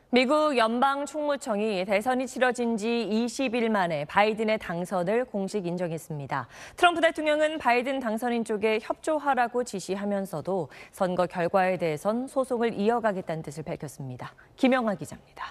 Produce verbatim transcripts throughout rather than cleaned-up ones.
미국 연방 총무청이 대선이 치러진 지 이십 일 만에 바이든의 당선을 공식 인정했습니다. 트럼프 대통령은 바이든 당선인 쪽에 협조하라고 지시하면서도 선거 결과에 대해선 소송을 이어가겠다는 뜻을 밝혔습니다. 김영하 기자입니다.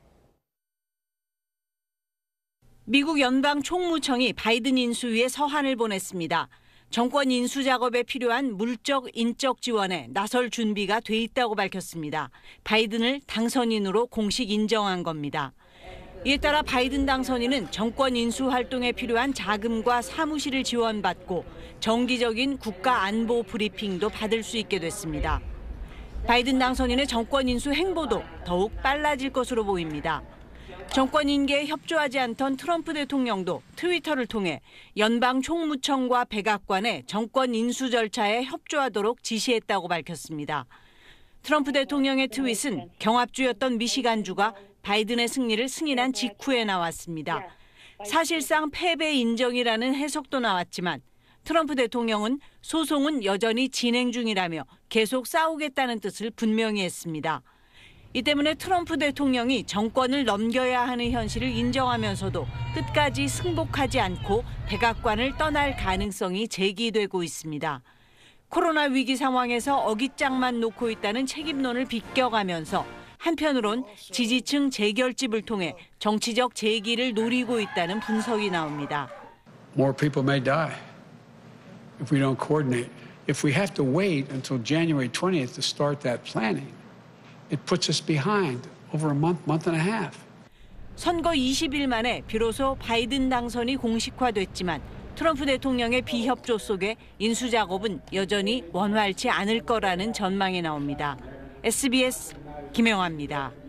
미국 연방 총무청이 바이든 인수위에 서한을 보냈습니다. 정권 인수 작업에 필요한 물적, 인적 지원에 나설 준비가 돼 있다고 밝혔습니다. 바이든을 당선인으로 공식 인정한 겁니다. 이에 따라 바이든 당선인은 정권 인수 활동에 필요한 자금과 사무실을 지원받고 정기적인 국가 안보 브리핑도 받을 수 있게 됐습니다. 바이든 당선인의 정권 인수 행보도 더욱 빨라질 것으로 보입니다. 정권 인계에 협조하지 않던 트럼프 대통령도 트위터를 통해 연방 총무청과 백악관에 정권 인수 절차에 협조하도록 지시했다고 밝혔습니다. 트럼프 대통령의 트윗은 경합주였던 미시간주가 바이든의 승리를 승인한 직후에 나왔습니다. 사실상 패배 인정이라는 해석도 나왔지만 트럼프 대통령은 소송은 여전히 진행 중이라며 계속 싸우겠다는 뜻을 분명히 했습니다. 이 때문에 트럼프 대통령이 정권을 넘겨야 하는 현실을 인정하면서도 끝까지 승복하지 않고 백악관을 떠날 가능성이 제기되고 있습니다. 코로나 위기 상황에서 어깃장만 놓고 있다는 책임론을 비껴가면서 한편으론 지지층 재결집을 통해 정치적 재기를 노리고 있다는 분석이 나옵니다. More people may die if we don't coordinate. If we have to wait until January twentieth to start that planning. It puts us behind over a month, month and a half. 선거 이십 일 만에 비로소 바이든 당선이 공식화됐지만 트럼프 대통령의 비협조 속에 인수 작업은 여전히 원활치 않을 거라는 전망이 나옵니다. 에스비에스 김영하입니다.